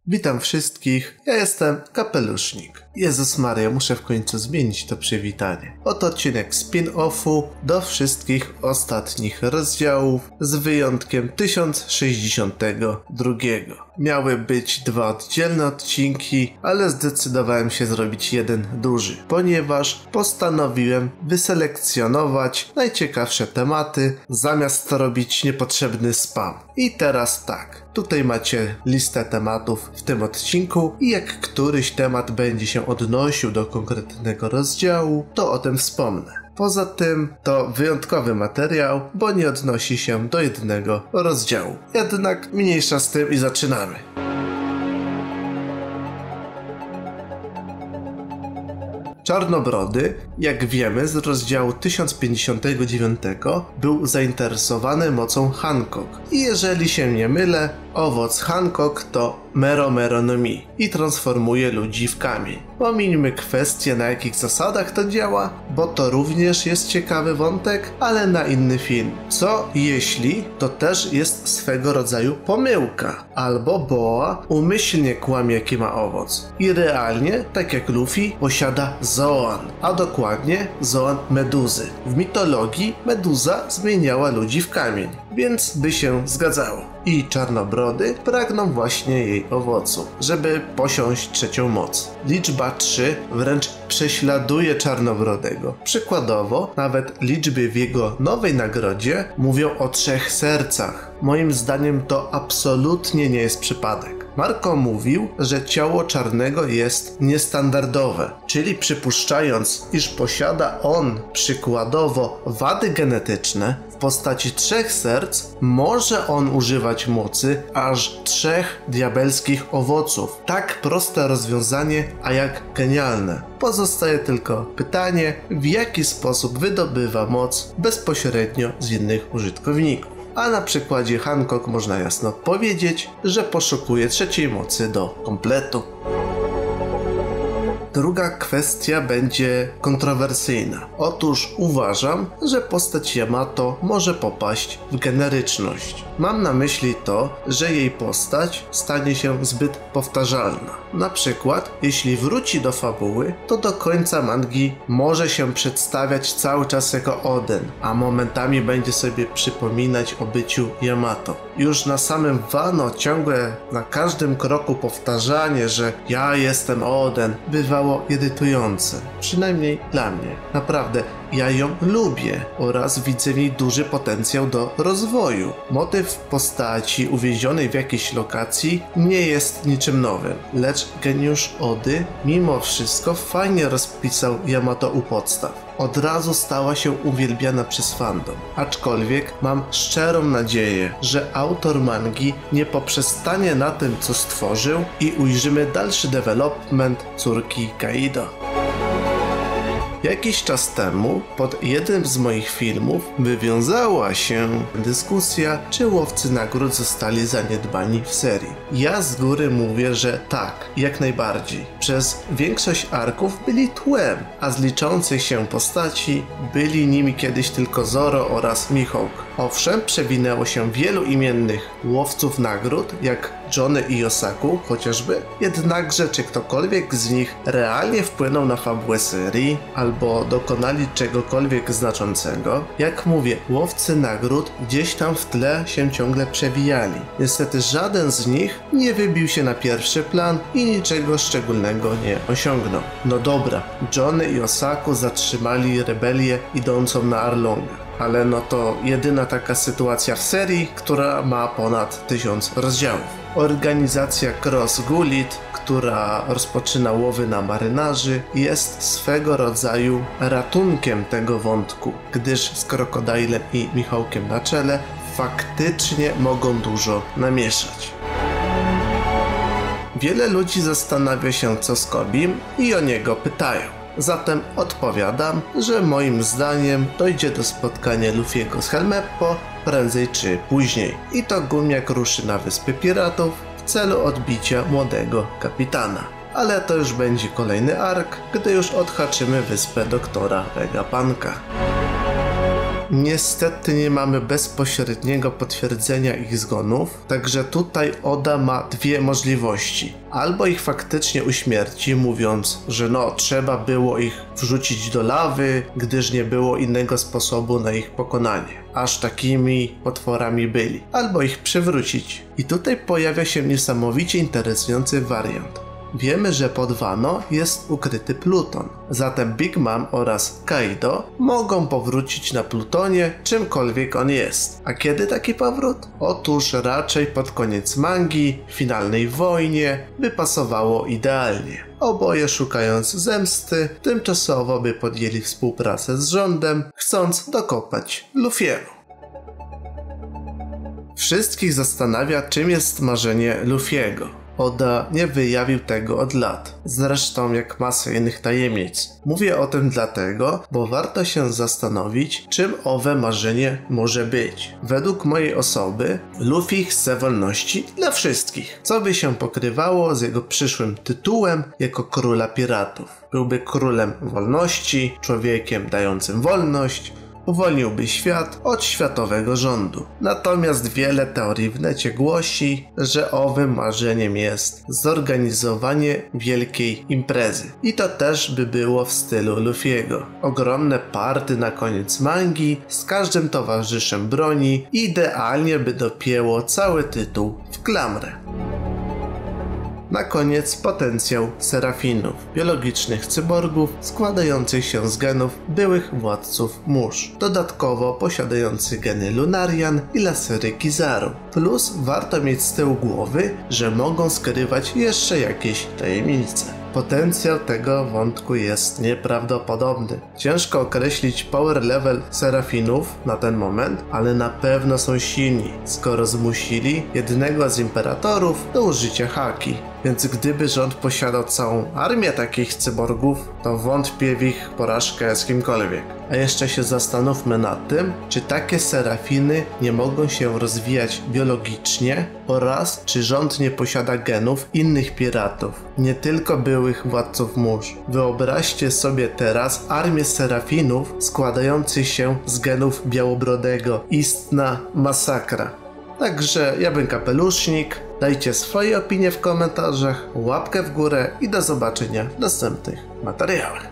Witam wszystkich, ja jestem Kapelusznik. Jezus Maria, muszę w końcu zmienić to przywitanie. Oto odcinek spin-offu do wszystkich ostatnich rozdziałów z wyjątkiem 1062. Miały być 2 oddzielne odcinki, ale zdecydowałem się zrobić jeden duży, ponieważ postanowiłem wyselekcjonować najciekawsze tematy, zamiast robić niepotrzebny spam. I teraz tak, tutaj macie listę tematów w tym odcinku i jak któryś temat będzie się odnosił do konkretnego rozdziału, to o tym wspomnę. Poza tym to wyjątkowy materiał, bo nie odnosi się do jednego rozdziału. Jednak mniejsza z tym i zaczynamy. Czarnobrody, jak wiemy z rozdziału 1059, był zainteresowany mocą Hancock. I jeżeli się nie mylę, owoc Hancock to Mero Mero no Mi i transformuje ludzi w kamień. Pomińmy kwestię, na jakich zasadach to działa, bo to również jest ciekawy wątek, ale na inny film. Co jeśli to też jest swego rodzaju pomyłka, albo Boa umyślnie kłamie, jaki ma owoc i realnie, tak jak Luffy, posiada Zoan, a dokładnie Zoan Meduzy. W mitologii Meduza zmieniała ludzi w kamień, więc by się zgadzało. I czarnobrody pragną właśnie jej owocu, żeby posiąść trzecią moc. Liczba 3 wręcz prześladuje czarnobrodego. Przykładowo, nawet liczby w jego nowej nagrodzie mówią o 3 sercach. Moim zdaniem to absolutnie nie jest przypadek. Marco mówił, że ciało czarnego jest niestandardowe, czyli przypuszczając, iż posiada on przykładowo wady genetyczne w postaci 3 serc, może on używać mocy aż 3 diabelskich owoców. Tak proste rozwiązanie, a jak genialne. Pozostaje tylko pytanie, w jaki sposób wydobywa moc bezpośrednio z innych użytkowników. A na przykładzie Hancock można jasno powiedzieć, że poszukuje trzeciej mocy do kompletu. Druga kwestia będzie kontrowersyjna. Otóż uważam, że postać Yamato może popaść w generyczność. Mam na myśli to, że jej postać stanie się zbyt powtarzalna. Na przykład, jeśli wróci do fabuły, to do końca mangi może się przedstawiać cały czas jako Oden, a momentami będzie sobie przypominać o byciu Yamato. Już na samym Wano ciągłe na każdym kroku powtarzanie, że ja jestem Oden, bywało irytujące. Przynajmniej dla mnie. Naprawdę, ja ją lubię oraz widzę w niej duży potencjał do rozwoju. Motyw postaci uwięzionej w jakiejś lokacji nie jest niczym nowym, lecz geniusz Ody mimo wszystko fajnie rozpisał Yamato u podstaw. Od razu stała się uwielbiana przez fandom. Aczkolwiek mam szczerą nadzieję, że autor mangi nie poprzestanie na tym, co stworzył i ujrzymy dalszy development córki Kaido. Jakiś czas temu pod jednym z moich filmów wywiązała się dyskusja, czy łowcy nagród zostali zaniedbani w serii. Ja z góry mówię, że tak, jak najbardziej. Przez większość arków byli tłem, a z liczących się postaci byli nimi kiedyś tylko Zoro oraz Mihawk. Owszem, przewinęło się wielu imiennych łowców nagród, jak Johnny i Yosaku chociażby, jednakże czy ktokolwiek z nich realnie wpłynął na fabułę serii, albo dokonali czegokolwiek znaczącego? Jak mówię, łowcy nagród gdzieś tam w tle się ciągle przewijali. Niestety żaden z nich nie wybił się na pierwszy plan i niczego szczególnego nie osiągnął. No dobra, Johnny i Yosaku zatrzymali rebelię idącą na Arlonga. Ale no to jedyna taka sytuacja w serii, która ma ponad 1000 rozdziałów. Organizacja Cross Gullit, która rozpoczyna łowy na marynarzy, jest swego rodzaju ratunkiem tego wątku, gdyż z Krokodilem i Mihawkiem na czele faktycznie mogą dużo namieszać. Wiele ludzi zastanawia się, co z Kobim, i o niego pytają. Zatem odpowiadam, że moim zdaniem dojdzie do spotkania Luffy'ego z Helmeppo prędzej czy później. I to Gumiak ruszy na Wyspy Piratów w celu odbicia młodego kapitana. Ale to już będzie kolejny ark, gdy już odhaczymy wyspę doktora Vegapunka. Niestety nie mamy bezpośredniego potwierdzenia ich zgonów, także tutaj Oda ma dwie możliwości. Albo ich faktycznie uśmierci, mówiąc, że trzeba było ich wrzucić do lawy, gdyż nie było innego sposobu na ich pokonanie. Aż takimi potworami byli. Albo ich przywrócić. I tutaj pojawia się niesamowicie interesujący wariant. Wiemy, że pod Wano jest ukryty Pluton. Zatem Big Mom oraz Kaido mogą powrócić na Plutonie, czymkolwiek on jest. A kiedy taki powrót? Otóż raczej pod koniec mangi, w finalnej wojnie, by pasowało idealnie. Oboje szukając zemsty, tymczasowo by podjęli współpracę z rządem, chcąc dokopać Luffy'ego. Wszystkich zastanawia, czym jest marzenie Luffy'ego. Oda nie wyjawił tego od lat, zresztą jak masę innych tajemnic. Mówię o tym dlatego, bo warto się zastanowić, czym owe marzenie może być. Według mojej osoby, Luffy chce wolności dla wszystkich, co by się pokrywało z jego przyszłym tytułem jako króla piratów. Byłby królem wolności, człowiekiem dającym wolność, uwolniłby świat od światowego rządu. Natomiast wiele teorii w necie głosi, że owym marzeniem jest zorganizowanie wielkiej imprezy. I to też by było w stylu Luffy'ego. Ogromne party na koniec mangi, z każdym towarzyszem broni, idealnie by dopięło cały tytuł w klamrę. Na koniec potencjał serafinów, biologicznych cyborgów składających się z genów byłych władców mórz, dodatkowo posiadających geny Lunarian i lasery Kizaru. Plus warto mieć z tyłu głowy, że mogą skrywać jeszcze jakieś tajemnice. Potencjał tego wątku jest nieprawdopodobny. Ciężko określić power level serafinów na ten moment, ale na pewno są silni, skoro zmusili jednego z imperatorów do użycia haki. Więc gdyby rząd posiadał całą armię takich cyborgów, to wątpię w ich porażkę z kimkolwiek. A jeszcze się zastanówmy nad tym, czy takie serafiny nie mogą się rozwijać biologicznie oraz czy rząd nie posiada genów innych piratów, nie tylko byłych władców mórz. Wyobraźcie sobie teraz armię serafinów składających się z genów Białobrodego. Istna masakra. Także ja bym Kapelusznik. Dajcie swoje opinie w komentarzach, łapkę w górę i do zobaczenia w następnych materiałach.